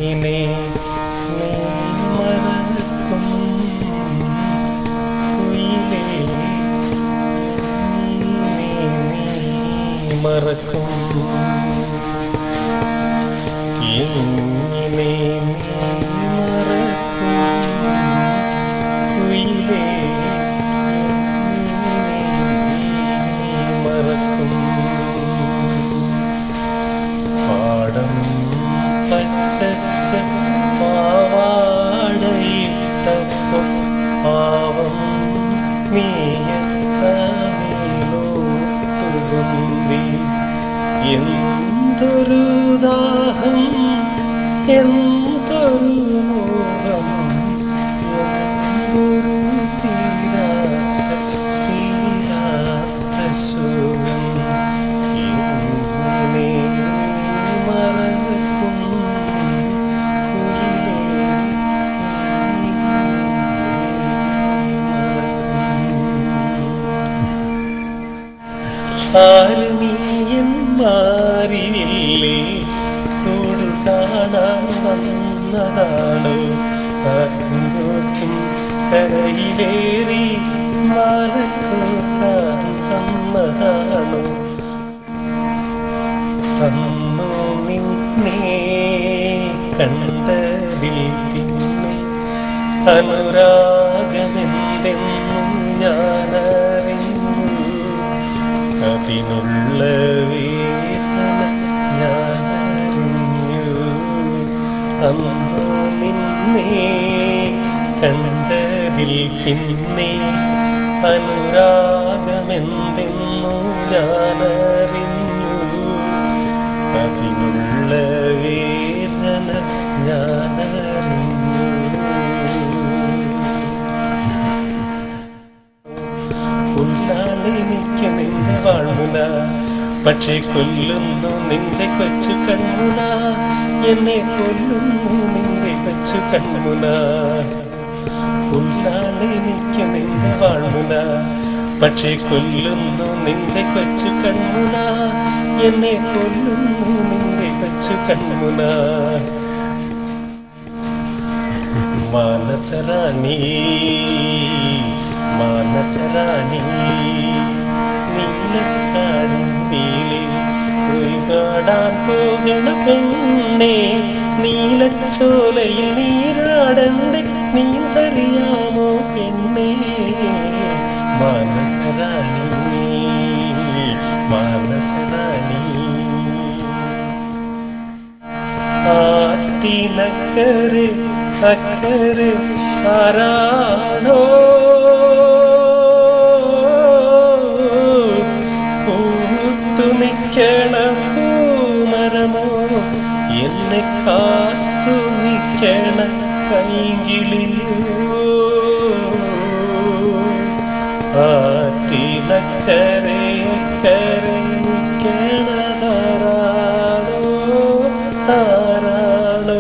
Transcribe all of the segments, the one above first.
എങ്ങനെ നീ മറക്കും കുയിലേ, നീ മറക്കും എങ്ങനെ നീ മറക്കും കുയിലേ, മറക്കും പാടം പച്ച പാവാടയിട്ടപ്പോൾ പാവം നീ എത്ര മേലോട്ടുകൊന്തി. എന്തൊരു ദാഹം, എന്തൊരു മോഹം, എന്തൊരു തീരാത്ത സുഖം. എങ്ങനെ മറക്കും കുയിലേ, ആര് നീ മാറിയില്ലേ, കൂടു കാണാൻ വന്നതാണോ, ആർക്കും കരയിലേറി മാലക്കോക്കാൻ വന്നതാണോ. തന്നു നിന്നെ കണ്ടതിൽ പിന്നെ അനുരാഗമെന്തെന്നും ഞാനറിഞ്ഞു. അതിനുള്ള വേദന ഞാനറിഞ്ഞു. അന്നു നിന്നെ കണ്ടതിൽ പിന്നെ അനുരാഗമെന്തെന്നു ഞാനറിഞ്ഞു. അതിനുള്ള വേദന ഞാനറിഞ്ഞു. പുല്ലാണെനിക്ക് നിന്റെ വാഴ്മുന, പക്ഷേ കൊല്ലുന്നു നിന്റെ കൊച്ചു കൺമുന. എന്നെ കൊല്ലുന്നു നിന്റെ കൊച്ചു കൺമുന. പുല്ലാണെനിക്ക് നിന്റെ വാഴ്മുന, പക്ഷേ കൊല്ലുന്നു നിന്റെ കൊച്ചു കൺമുന. എന്നെ കൊല്ലുന്നു നിന്റെ കൊച്ചു കൺമുന. മാനസറാണി, മാനസറാണി, നീലക്കാടിൻ മേലെ പോയി പാടാൻ പോകണ പെണ്ണേ, നീലച്ചോലയിൽ നീരാടണ്ടേ നീന്തറിയാമോ പെണ്ണേ. മാനസറാണി, മാനസറാണി, ആറ്റിനക്കരെ അക്കരെ ആരാണോ പൂത്തു നിൽക്കണ പൂമരമോ, എന്നെ കാത്തു നിൽക്കണ പൈങ്കിളിയോ. ആറ്റിനക്കരെ അക്കരെ നിൽക്കണതാരാണോ, ആരാണോ.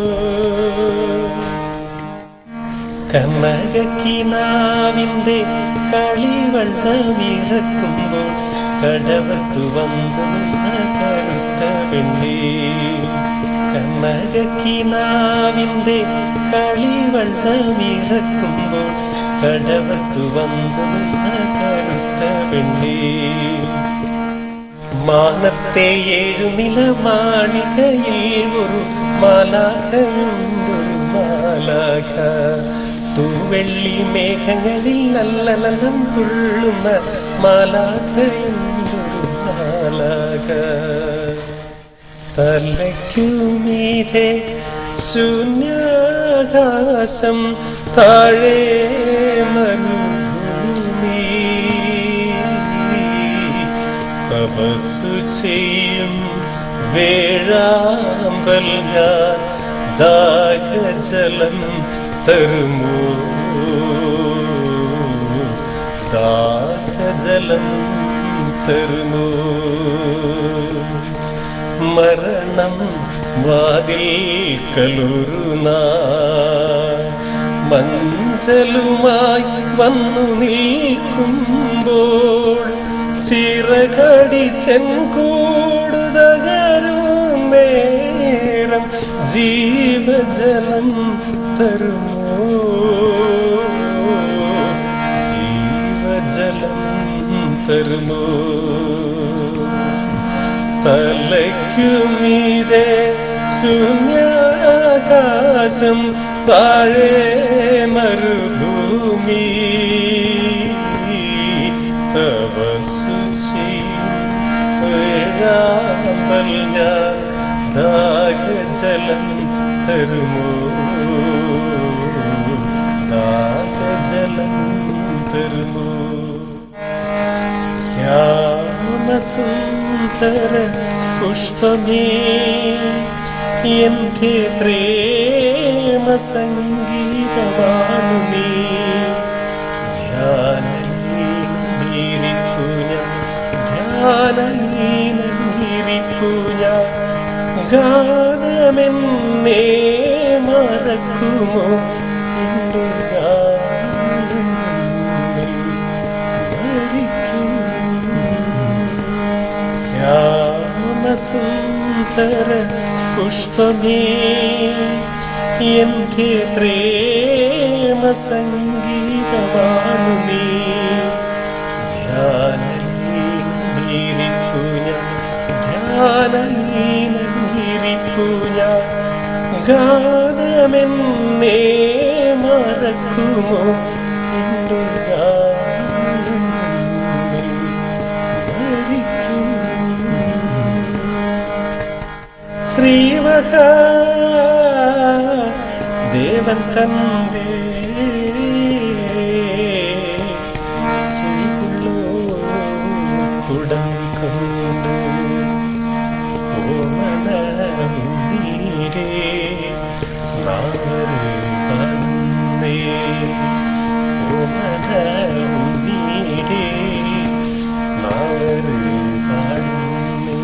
കനകക്കിനാവിൻ്റെ കളിവെള്ളമിറക്കുമ്പോൾ കടവത്തു വന്നു നിന്ന കറുത്ത പെണ്ണേ. കനകക്കിനാവിൻ്റെ കളിവെള്ളമിറക്കുമ്പോൾ കടവത്തു വന്നു നിന്ന കറുത്ത പെണ്ണേ. മാനത്തെ 7 നില മാളികയിൽ ഒരു മാലാഖയുണ്ടൊരു മാലാഖ. തൂവെള്ളി മേഘങ്ങളിൽ നല്ലലം തുള്ളുന്ന മാലാഖയുണ്ടൊരു മാലാഖ. തലയ്ക്കുമീതെ ശൂന്യാകാശം, താഴെ മരുഭൂമി. തപസ്സു ചെയ്യും വേഴാമ്പൽ ഞാൻ, ദാഹജലം തരുമോ, ദാഹജലം തരുമോ. മരണം വാതിൽ കലുറുനാൾ മഞ്ചലുമായി വന്നു നിൽക്കുമ്പോൾ ചിറകടി ചെൻകൂടുതകരും നേരം ജീവജലം തരുമോ? ജീവജലം തരുമോ? തലയ്ക്കുമീതെ ശൂന്യാകാശം, താഴെ മരുഭൂമി. തപസ്സു ചെയ്യാമ്പൽ ഞാൻ, ദാഹജലം തരുമോ? ദാഹജലം തരുമോ? ശ്യാമസുന്ദര പുഷ്പമേ, എന്റെ പ്രേമ സംഗീതമാണു നീ. ധ്യാനലീനമീരിപ്പു ഞാൻ, ധ്യാനലീനമീരിപ്പു ഞാൻ. ഗാനമെന്നെ മറക്കുമോ? എന്റെ ഗാനം മരിക്കുമോ? ശ്യാമസുന്ദര പുഷ്പമേ, എന്റെ പ്രേമ സംഗീതമാണു നീ. ധ്യാനലീനമീരിപ്പു ഞാൻ, ധ്യാനലീനമീരിപ്പു ഞാൻ. ഗാനമെന്നെ മറക്കുമോ? എന്റെ ഗാനം മരിക്കുമോ? ശ്രീമഹാ ദേവൻ തന്റെ ശ്രീകുള്ളോ കുടം കൊണ്ട് ഓമനീടേ നാവര് കാണുന്നേ. ഓമനീടേ നാവര് കാണുന്നേ.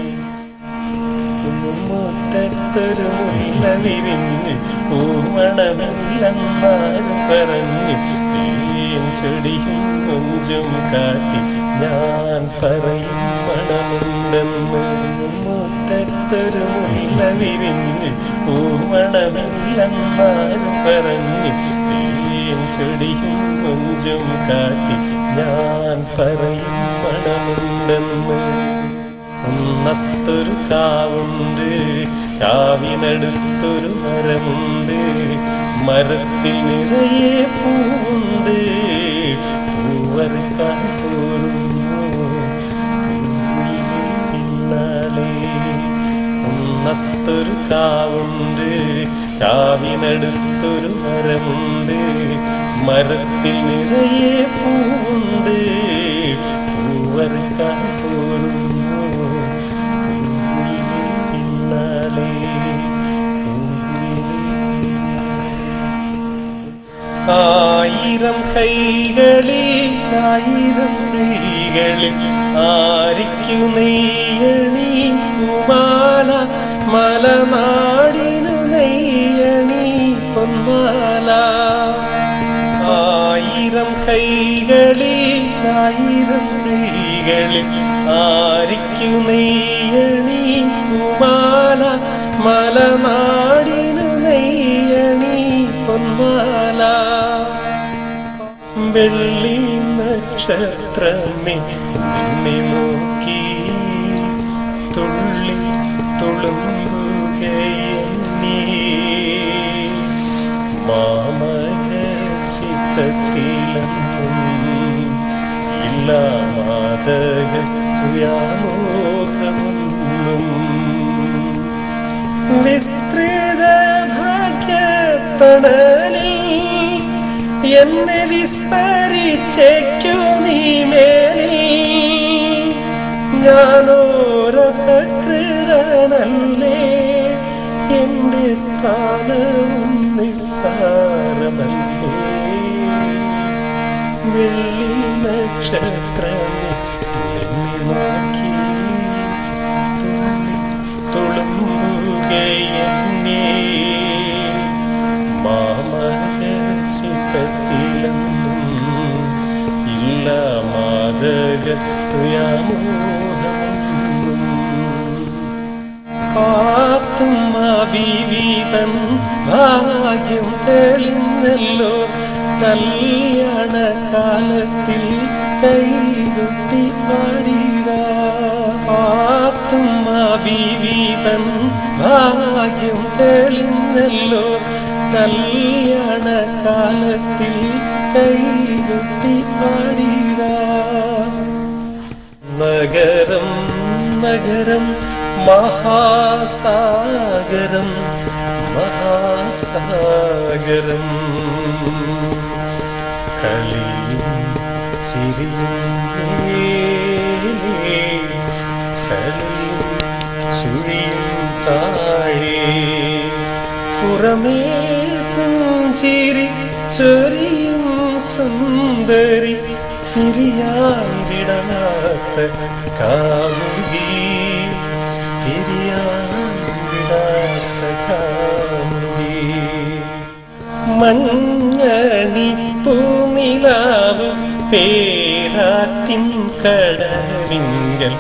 മുറ്റത്തൊരു മുല്ല വിരിഞ്ഞ് പൂമണമില്ലെന്നാരും പറഞ്ഞു. തേൻ ചെടിയും കൊഞ്ചും കാട്ടി ഞാൻ പറയും മണമുണ്ടെന്ന്. മുറ്റത്തൊരു മുല്ല വിരിഞ്ഞ് പൂമണമില്ലെന്നാരും പറഞ്ഞു. തേൻ ചെടിയും കൊഞ്ചും കാട്ടി ഞാൻ പറയും മണമുണ്ടെന്ന്. ഒന്നത്തൊരു കാവുണ്ട്, കാവിനടുത്തൊരു മരമുണ്ട്. മരത്തിൽ നിറയെ പൂവുണ്ട്, പൂവറുക്കാൻ പോരുന്നു പൂവിലെ പിന്നാലെ. ഒന്നത്തൊരു കാവുണ്ട്, കാവിനടുത്തൊരു മരമുണ്ട്. മരത്തിൽ നിറയെ പൂവുണ്ട്, പൂവറുക്കാൻ പോരുന്നു പൂവിലെ പിന്നാലെ. ആയിരം കൈകളിൽ, ആയിരം കൈകളിൽ ആരിക്കു നെയ്യണി പൂമാല. മലനാടിനു നെയ്യണി പൊന്മാല. ആയിരം കൈകളിൽ, ആയിരം കൈകളിൽ ആരിക്കു നെയ്യണി പൂമാല. മലനാടിനു നെയ്യണി പൊന്മാല. വെള്ളി നക്ഷത്രമേ നിന്നെ നോക്കി തുള്ളി തുളുമ്പുകയെന്നീ. മാമക ചിത്തത്തിലെന്നും ഇല്ല മാതക വ്യാമോഹമൊന്നും. വിസ്തൃത ഭാഗ്യത്തണലിൽ എന്നെ വിസ്മരിച്ചേക്കു നീ മേലിൽ. ഞാനോ രഥകൃതനല്ലേ, എന്റെ സ്ഥാനവും നിസ്സാരമല്ലേ. വെള്ളി നക്ഷത്രമേ നിന്നെ നോക്കി തുളുമ്പുകയെന്നേ. മാമക ചിത്തത്തിലെന്നും ഇല്ല മാതക വ്യാമോഹമൊന്നും. പാത്തുമ്മ ബീവീതൻ ഭാഗ്യം തെളിഞ്ഞല്ലോ കല്യാണ കാലത്തിൽ കൈകൊട്ടി പാടിടാം. പാത്തുമ്മ ബീവീതൻ ഭാഗ്യം തെളിഞ്ഞല്ലോ കല്യാണ കാലത്തിൽ കൈകൊട്ടി പാടിടാം. നഗരം നഗരം മഹാസാഗരം മഹാസാഗരം കളിയും ചിരിയും മേലേ ചളിയും ചുഴിയും താഴെ പുറമേ പുഞ്ചിരി ചൊരിയും സുന്ദരി പിരിയാൻ വിടാത്ത കാമുകി പിരിയാൻ വിടാത്ത കാമുകി. മഞ്ഞണി പൂനിലാവ് പേരാറ്റിൻ കടവിങ്കൽ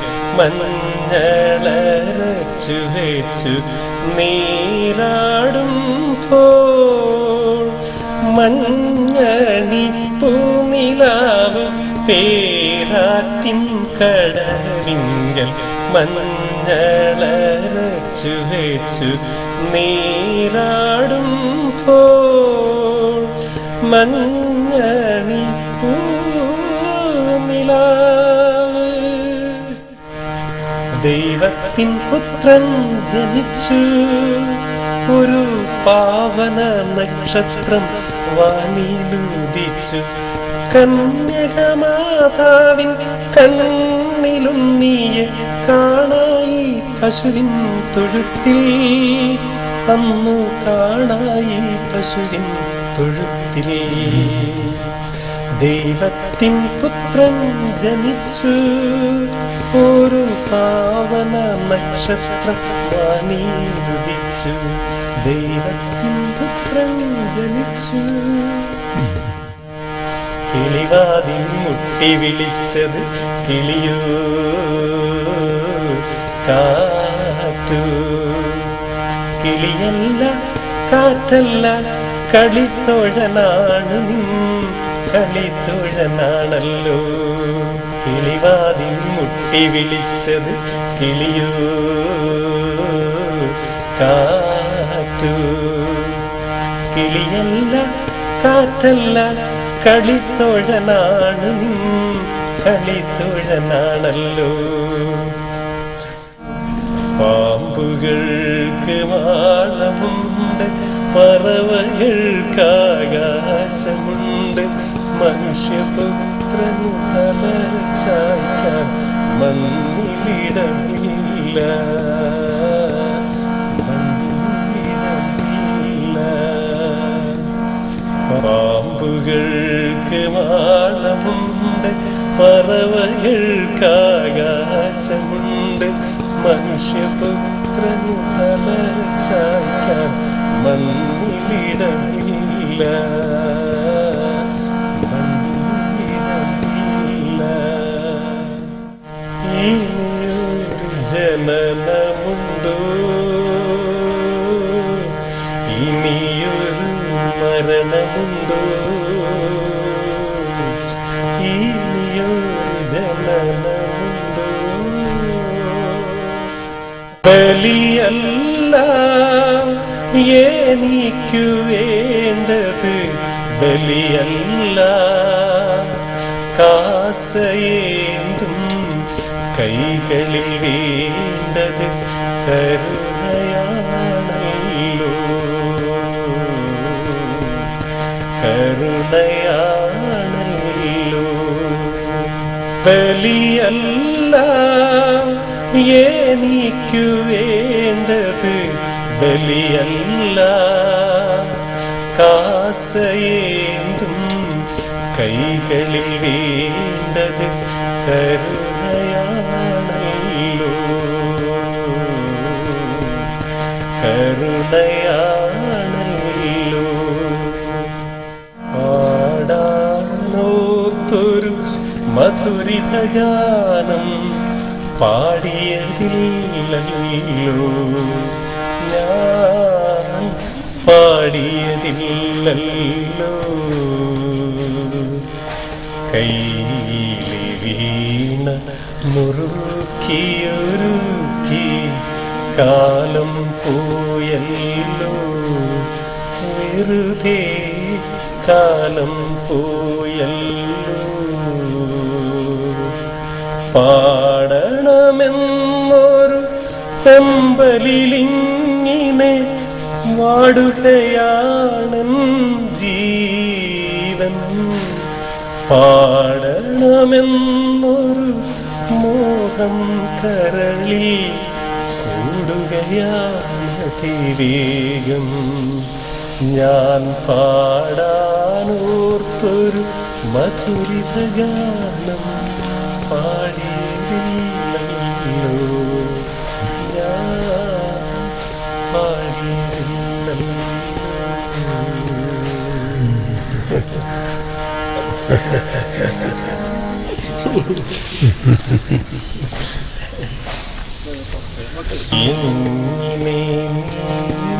മഞ്ഞളരച്ചു വെച്ചു നീരാടുമ്പോൾ മഞ്ഞണി പൂനിലാവ് പേരാറ്റിൻ കടവിങ്കൽ മഞ്ഞളരച്ചു വെച്ചു നീരാടുമ്പോൾ മഞ്ഞണി പൂനിലാവ്. ദൈവത്തിൻ പുത്രൻ ജനിച്ചു ഒരു പാവന നക്ഷത്രം വാനിലുദിച്ചു കന്യകമാതാവിൻ കണ്ണിലുണ്ണിയെ കാണായി പശുവിൻ തൊഴുത്തിൽ അന്നു കാണായി പശുവിൻ തൊഴുത്തിൽ. ദൈവത്തിൻ പുത്രൻ ജനിച്ചു ഒരു പാവന നക്ഷത്രം വാനിലുദിച്ചു ദൈവത്തിൻ പുത്രൻ ജനിച്ചു. കിളിവാതിൽ മുട്ടി വിളിച്ചത് കിളിയോ കാറ്റു കിളിയല്ല കാറ്റല്ല കളിത്തോഴനാണ് നിൻ കളിത്തോഴനാണല്ലോ. കിളിവാതിൽ മുട്ടി വിളിച്ചത് കിളിയോ കാറ്റു കിളിയല്ല കാറ്റല്ല കളിത്തോഴനാണ് നിൻ കളിത്തോഴനാണല്ലോ. പാമ്പുകൾക്ക് മാളമുണ്ട് പറവകൾക്കാകാശമുണ്ട് മനുഷ്യപുത്രനു തല ചായ്ക്കാൻ മണ്ണിലിടമില്ല മണ്ണിലിടമില്ല. പാമ്പുകൾക്ക് മാളമുണ്ട് പറവകൾക്കാകാശമുണ്ട് മനുഷ്യപുത്രനു തല ചായ്ക്കാൻ മണ്ണിലിടമില്ല മണ്ണിലിടമില്ല. ഇനിയൊരു ജനനമുണ്ടോ ഇനിയൊരു മരണമുണ്ടോ ഇനിയൊരു ജനനമുണ്ടോ. ബലിയല്ല എനിക്കു വേണ്ടത് ബലിയല്ല കാസയേന്തും കൈകളിൽ വേണ്ടത് കരുണയാണല്ലോ കരുണയാണല്ലോ. ബലിയല്ല എനിക്കു വേണ്ടത് ബലിയല്ല കാസയേന്തും കൈകളിൽ വേണ്ടത് കരുണയാണല്ലോ കരുണയാണല്ലോ. പാടാനോർത്തൊരു മധുരിത ഗാനം പാടിയതില്ലല്ലോ പാടിയതില്ലല്ലോ. കൈയിലെ വീണ മുറുക്കിയൊരുക്കി കാലം പോയല്ലോ, വെറുതെ കാലം പോയല്ലോ. പാടണമെന്നൊരു അമ്പലിലിങ്ങനെ വാടുകയാണൻ ജീവൻ. പാടണമെന്നൊരു മോഹം കരളിൽ കൂടുകയാണതിവേഗം. ഞാൻ പാടാനോർത്തൊരു മധുരിത ഗാനം പാടിയില്ലല്ലോ, ഞാൻ പാടിയില്ലല്ലോ. എങ്ങനെ